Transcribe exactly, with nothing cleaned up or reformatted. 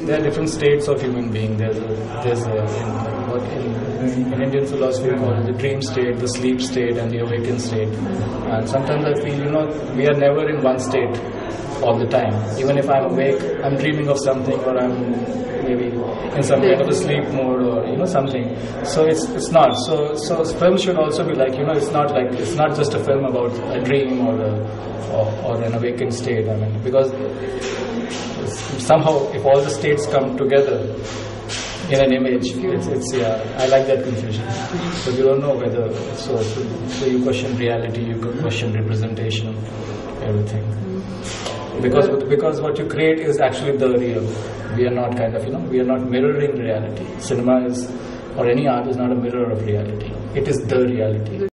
There are different states of human being. There's a, there's a, in, what in, in Indian philosophy we call it the dream state, the sleep state, and the awakened state. And sometimes I feel, you know, we are never in one state all the time. Even if I'm awake, I'm dreaming of something, or I'm maybe in some kind of a sleep mode, or you know something. So it's it's not. So so film should also be like, you know, it's not like it's not just a film about a dream or a, or, or an awakened state. I mean, because somehow if all the states come together in an image, it's, it's yeah, I like that confusion. But you don't know whether, so, so, so you question reality, you question representation, everything. Because because what you create is actually the real. We are not kind of, you know, we are not mirroring reality. Cinema is, or any art is not a mirror of reality. It is the reality.